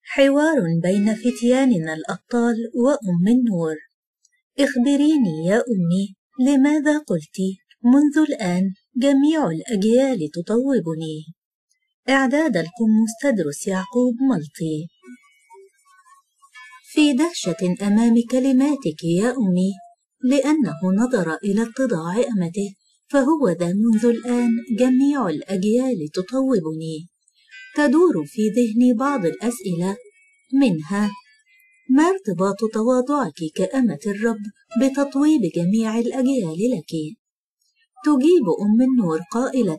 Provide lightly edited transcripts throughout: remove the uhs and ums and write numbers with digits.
حوار بين فتياننا الأبطال وأم النور. اخبريني يا أمي، لماذا قلت منذ الآن جميع الأجيال تطوبني؟ إعداد القمص تدرس يعقوب ملطي. في دهشة أمام كلماتك يا أمي، لأنه نظر إلى اتضاع أمته، فهو ذا منذ الآن جميع الأجيال تطوبني. تدور في ذهني بعض الأسئلة، منها: ما ارتباط تواضعك كأمة الرب بتطويب جميع الأجيال لك؟ تجيب أم النور قائلة: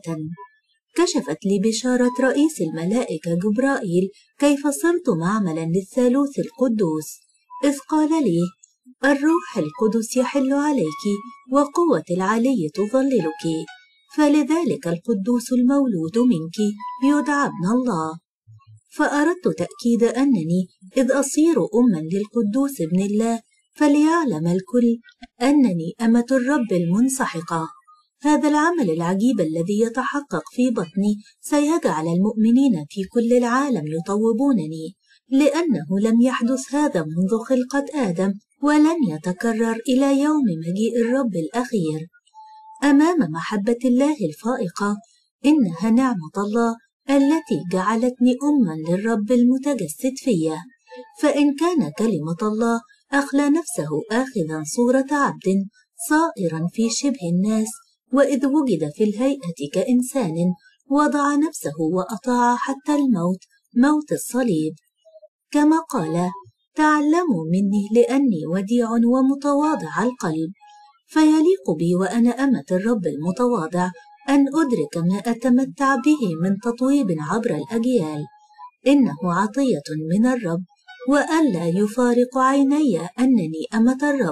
كشفت لي بشارة رئيس الملائكة جبرائيل كيف صرت معملا للثالوث القدوس، إذ قال لي: الروح القدس يحل عليك وقوة العلي تظللك، فلذلك القدوس المولود منك يدعى ابن الله. فأردت تأكيد أنني إذ أصير أما للقدوس ابن الله فليعلم الكل أنني أمة الرب المنسحقة. هذا العمل العجيب الذي يتحقق في بطني سيجعل المؤمنين في كل العالم يطوبونني، لأنه لم يحدث هذا منذ خلقة آدم، ولن يتكرر إلى يوم مجيء الرب الأخير. أمام محبة الله الفائقة، إنها نعمة الله التي جعلتني أما للرب المتجسد فيا. فإن كان كلمة الله أخلى نفسه آخذا صورة عبد صائرا في شبه الناس، وإذ وجد في الهيئة كإنسان وضع نفسه وأطاع حتى الموت، موت الصليب، كما قال: تعلموا مني لأني وديع ومتواضع القلب. فيليق بي وأنا أمة الرب المتواضع أن أدرك ما أتمتع به من تطويب عبر الأجيال، إنه عطية من الرب، وألا يفارق عيني أنني أمة الرب.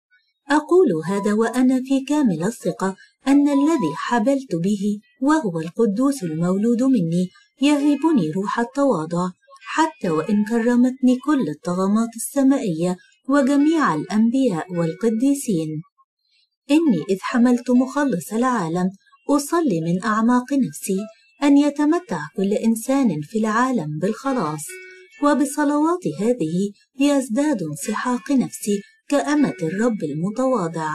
أقول هذا وأنا في كامل الثقة أن الذي حبلت به وهو القدوس المولود مني يهبني روح التواضع، حتى وإن كرمتني كل الطغمات السمائية وجميع الأنبياء والقديسين. إني إذ حملت مخلص العالم أصلي من أعماق نفسي أن يتمتع كل إنسان في العالم بالخلاص، وبصلوات هذه يزداد انسحاق نفسي كأمة الرب المتواضع.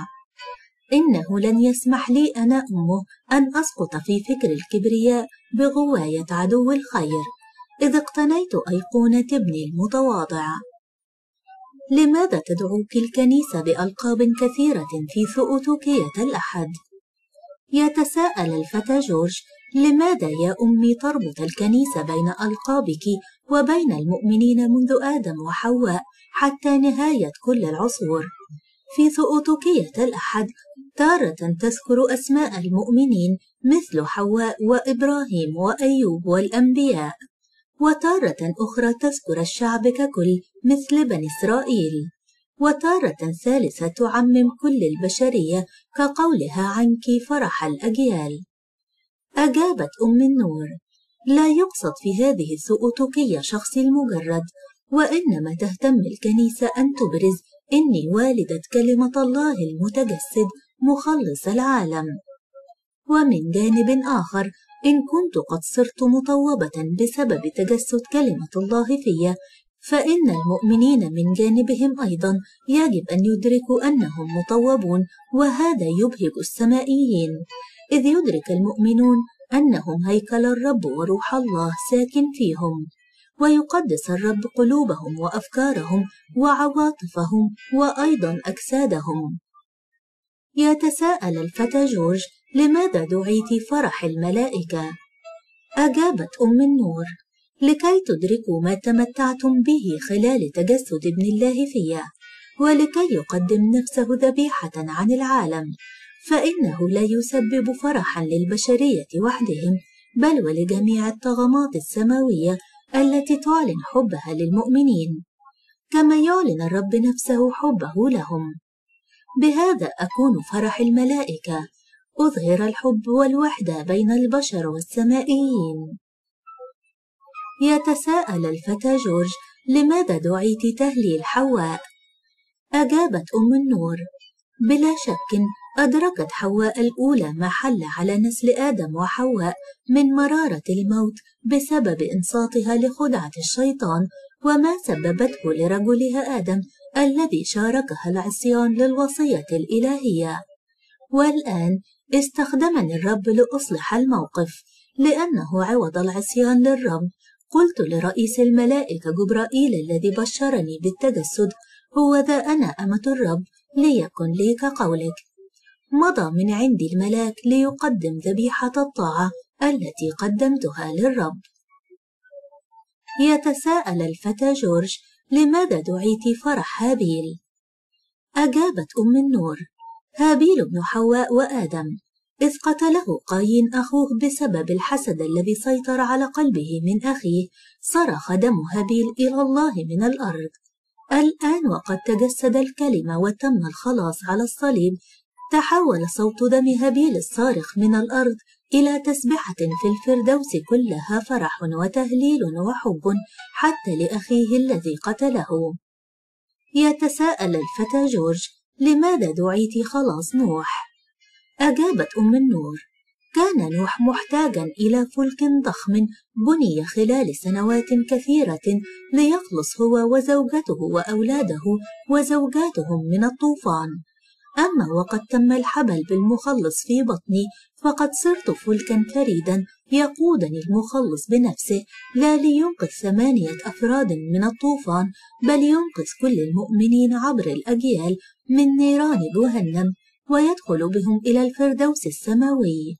إنه لن يسمح لي أنا أمه أن أسقط في فكر الكبرياء بغواية عدو الخير، إذ اقتنيت أيقونة ابني المتواضع. لماذا تدعوك الكنيسة بألقاب كثيرة في ثؤتكية الأحد؟ يتساءل الفتى جورج: لماذا يا أمي تربط الكنيسة بين ألقابك وبين المؤمنين منذ آدم وحواء حتى نهاية كل العصور؟ في ثؤتكية الأحد تارة تذكر أسماء المؤمنين مثل حواء وإبراهيم وأيوب والأنبياء، وتارة أخرى تذكر الشعب ككل مثل بني إسرائيل، وتارة ثالثة تعمم كل البشرية كقولها عنك فرح الأجيال. أجابت أم النور: لا يقصد في هذه الثؤتكية شخصي المجرد، وإنما تهتم الكنيسة أن تبرز إني والدة كلمة الله المتجسد مخلص العالم. ومن جانب آخر، إن كنت قد صرت مطوبة بسبب تجسد كلمة الله فيا، فإن المؤمنين من جانبهم أيضا يجب أن يدركوا أنهم مطوبون، وهذا يبهج السمائيين، إذ يدرك المؤمنون أنهم هيكل الرب وروح الله ساكن فيهم، ويقدس الرب قلوبهم وأفكارهم وعواطفهم وأيضا أجسادهم. يتساءل الفتى جورج: لماذا دعيت فرح الملائكة؟ أجابت أم النور: لكي تدركوا ما تمتعتم به خلال تجسد ابن الله فيا، ولكي يقدم نفسه ذبيحة عن العالم، فإنه لا يسبب فرحا للبشرية وحدهم، بل ولجميع الطغمات السماوية التي تعلن حبها للمؤمنين، كما يعلن الرب نفسه حبه لهم. بهذا أكون فرح الملائكة، أظهر الحب والوحدة بين البشر والسمائيين. يتساءل الفتى جورج: لماذا دعيت تهليل حواء؟ أجابت أم النور: بلا شك أدركت حواء الأولى ما حل على نسل آدم وحواء من مرارة الموت بسبب إنصاتها لخدعة الشيطان، وما سببته لرجلها آدم الذي شاركها العصيان للوصية الإلهية. والآن استخدمني الرب لأصلح الموقف، لأنه عوض العصيان للرب قلت لرئيس الملائكة جبرائيل الذي بشرني بالتجسد: هو ذا أنا أمة الرب، ليكن لي كقولك. مضى من عندي الملاك ليقدم ذبيحة الطاعة التي قدمتها للرب. يتساءل الفتى جورج: لماذا دعيت فرح هابيل؟ أجابت أم النور: هابيل ابن حواء وآدم، إذ قتله قايين أخوه بسبب الحسد الذي سيطر على قلبه من أخيه، صرخ دم هابيل إلى الله من الأرض. الآن وقد تجسد الكلمة وتم الخلاص على الصليب، تحول صوت دم هابيل الصارخ من الأرض إلى تسبحة في الفردوس كلها فرح وتهليل وحب حتى لأخيه الذي قتله. يتساءل الفتى جورج: لماذا دعيت خلاص نوح؟ أجابت أم النور: كان نوح محتاجا إلى فلك ضخم بني خلال سنوات كثيرة ليخلص هو وزوجته وأولاده وزوجاتهم من الطوفان. أما وقد تم الحبل بالمخلص في بطني، فقد صرت فلكا فريدا يقودني المخلص بنفسه، لا لينقذ 8 أفراد من الطوفان، بل ينقذ كل المؤمنين عبر الأجيال من نيران جهنم، ويدخل بهم إلى الفردوس السماوي.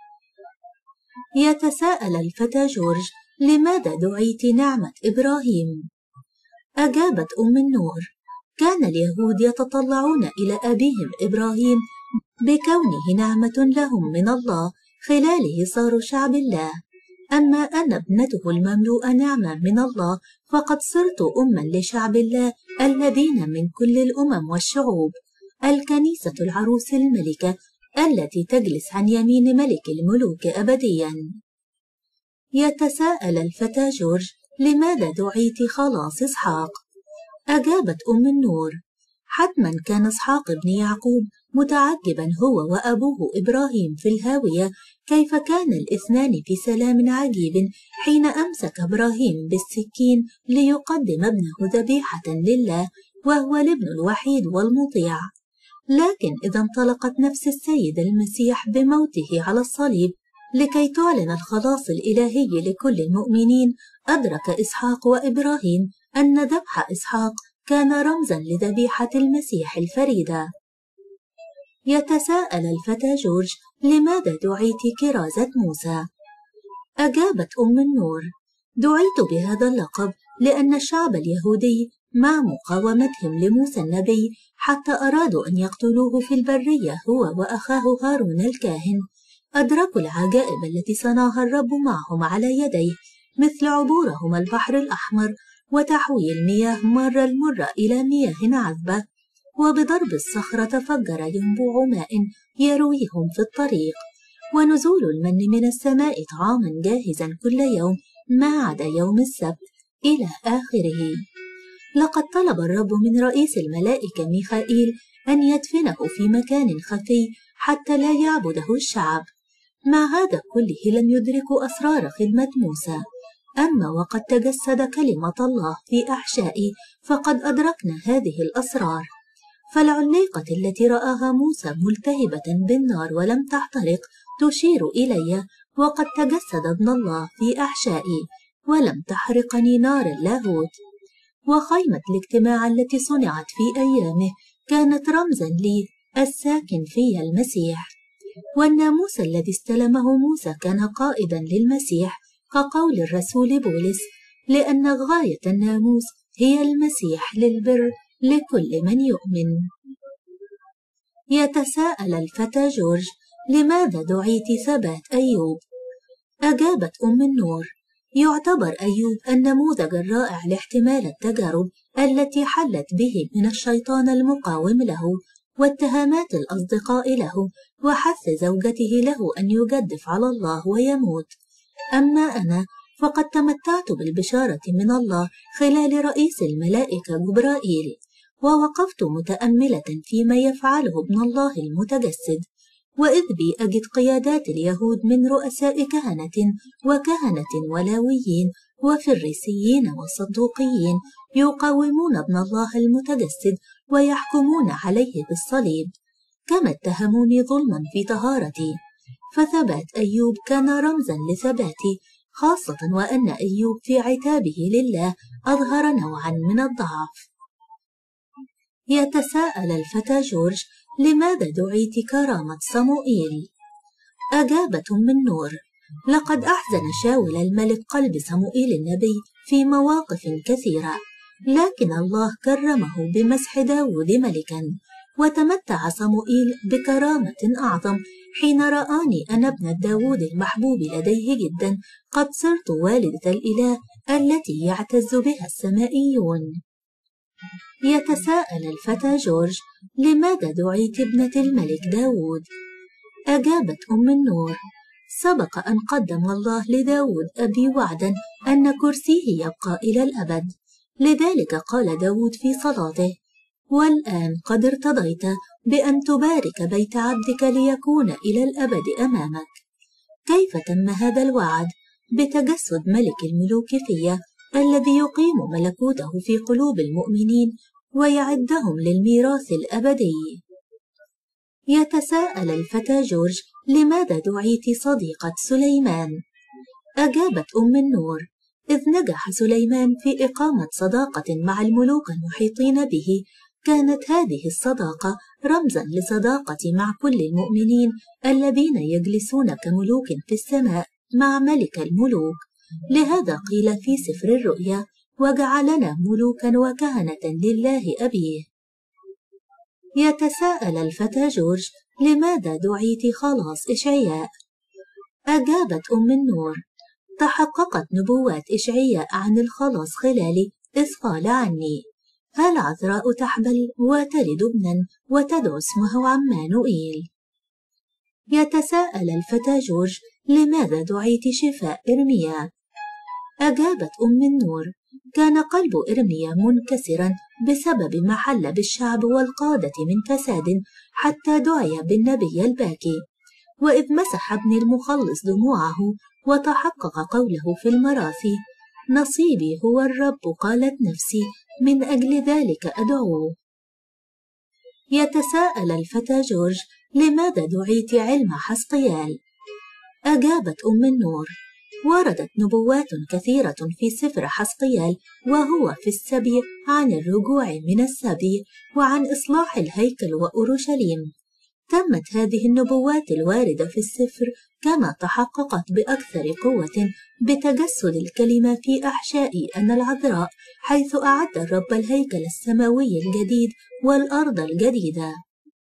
يتساءل الفتى جورج: لماذا دعيت نعمة إبراهيم؟ أجابت أم النور: كان اليهود يتطلعون إلى أبيهم إبراهيم بكونه نعمة لهم من الله، خلاله صاروا شعب الله. أما أنا ابنته المملوءة نعمة من الله، فقد صرت أما لشعب الله الذين من كل الأمم والشعوب، الكنيسة العروس الملكة التي تجلس عن يمين ملك الملوك أبديا. يتساءل الفتى جورج: لماذا دعيت خلاص إسحاق؟ أجابت أم النور: حتما كان إسحاق ابن يعقوب متعجبا هو وأبوه إبراهيم في الهاوية كيف كان الاثنان في سلام عجيب حين أمسك إبراهيم بالسكين ليقدم ابنه ذبيحة لله، وهو الابن الوحيد والمطيع. لكن إذا انطلقت نفس السيد المسيح بموته على الصليب لكي تعلن الخلاص الإلهي لكل المؤمنين، أدرك إسحاق وإبراهيم أن ذبح إسحاق كان رمزا لذبيحة المسيح الفريدة. يتساءل الفتى جورج: لماذا دعيت كرازة موسى؟ أجابت أم النور: دعيت بهذا اللقب لأن الشعب اليهودي مع مقاومتهم لموسى النبي حتى أرادوا أن يقتلوه في البرية هو وأخاه هارون الكاهن، أدركوا العجائب التي صنعها الرب معهم على يديه، مثل عبورهم البحر الأحمر وتحويل مياه مرة المرة إلى مياه عذبة، وبضرب الصخرة تفجر ينبوع ماء يرويهم في الطريق، ونزول المن من السماء طعاما جاهزا كل يوم ما عدا يوم السبت إلى آخره. لقد طلب الرب من رئيس الملائكة ميخائيل أن يدفنه في مكان خفي حتى لا يعبده الشعب. مع هذا كله لم يدركوا أسرار خدمة موسى. أما وقد تجسد كلمة الله في أحشائي فقد أدركنا هذه الأسرار. فالعليقة التي رآها موسى ملتهبة بالنار ولم تحترق تشير إلي، وقد تجسد ابن الله في أحشائي ولم تحرقني نار اللاهوت. وخيمة الاجتماع التي صنعت في أيامه كانت رمزا لي الساكن فيها المسيح. والناموس الذي استلمه موسى كان قائدا للمسيح، كقول الرسول بولس: لأن غاية الناموس هي المسيح للبر لكل من يؤمن. يتساءل الفتى جورج: لماذا دعيت ثبات أيوب؟ أجابت أم النور: يعتبر أيوب النموذج الرائع لاحتمال التجارب التي حلت به من الشيطان المقاوم له، واتهامات الأصدقاء له، وحث زوجته له أن يجدف على الله ويموت. أما أنا فقد تمتعت بالبشارة من الله خلال رئيس الملائكة جبرائيل، ووقفت متأملة فيما يفعله ابن الله المتجسد، وإذ بي أجد قيادات اليهود من رؤساء كهنة وكهنة ولاويين وفريسيين وصدوقيين يقاومون ابن الله المتجسد ويحكمون عليه بالصليب، كما اتهموني ظلما في طهارتي. فثبات أيوب كان رمزا لثباتي، خاصة وأن أيوب في عتابه لله أظهر نوعا من الضعف. يتساءل الفتى جورج: لماذا دعيت كرامة صموئيل؟ أجابت من نور: لقد أحزن شاول الملك قلب صموئيل النبي في مواقف كثيرة، لكن الله كرمه بمسح داود ملكا، وتمتع صموئيل بكرامة أعظم حين رآني أنا ابن داود المحبوب لديه جدا قد صرت والدة الإله التي يعتز بها السمائيون. يتساءل الفتى جورج: لماذا دعيت ابنة الملك داود؟ أجابت النور: سبق أن قدم الله لداود أبي وعدا أن كرسيه يبقى إلى الأبد، لذلك قال داود في صلاته: والآن قد ارتضيت بأن تبارك بيت عبدك ليكون إلى الأبد أمامك. كيف تم هذا الوعد؟ بتجسد ملك الملوك فيه، الذي يقيم ملكوته في قلوب المؤمنين ويعدهم للميراث الأبدي. يتساءل الفتى جورج: لماذا دعيت صديقة سليمان؟ أجابت النور: إذ نجح سليمان في إقامة صداقة مع الملوك المحيطين به، كانت هذه الصداقة رمزا لصداقتي مع كل المؤمنين الذين يجلسون كملوك في السماء مع ملك الملوك. لهذا قيل في سفر الرؤيا: وجعلنا ملوكا وكهنة لله أبيه. يتساءل الفتى جورج: لماذا دعيت خلاص إشعياء؟ أجابت النور: تحققت نبوات إشعياء عن الخلاص خلالي، إذ قال عني: العذراء تحبل وتلد ابنا وتدعو اسمه عمانوئيل. يتساءل الفتى جورج: لماذا دعيت شفاء إرميا؟ أجابت النور: كان قلب إرميا منكسرا بسبب ما حل بالشعب والقادة من فساد، حتى دعي بالنبي الباكي. وإذ مسح ابن المخلص دموعه وتحقق قوله في المراثي: نصيبي هو الرب قالت نفسي، من أجل ذلك أدعوه. يتساءل الفتى جورج: لماذا دعيت علم حسقيال؟ أجابت النور: وردت نبوات كثيرة في سفر حسقيال وهو في السبي عن الرجوع من السبي وعن إصلاح الهيكل وأورشليم. تمت هذه النبوات الواردة في السفر كما تحققت بأكثر قوة بتجسد الكلمة في أحشاء أنا العذراء، حيث أعد الرب الهيكل السماوي الجديد والأرض الجديدة.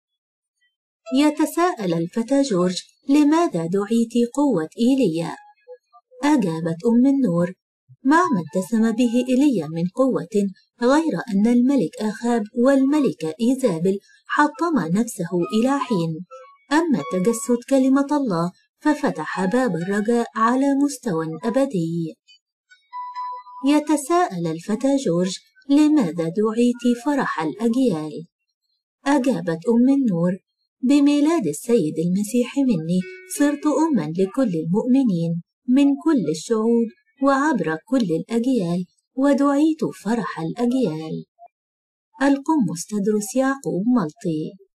يتساءل الفتى جورج: لماذا دعيت قوة إيليا؟ أجابت النور: مع ما اتسم به إيليا من قوة، غير أن الملك آخاب والملكة إيزابل حطم نفسه إلى حين. أما تجسد كلمة الله ففتح باب الرجاء على مستوى أبدي. يتساءل الفتى جورج: لماذا دعيت فرح الأجيال؟ أجابت النور: بميلاد السيد المسيح مني صرت أما لكل المؤمنين من كل الشعوب وعبر كل الأجيال، ودعيت فرح الأجيال. القمص تدرس يعقوب ملطي.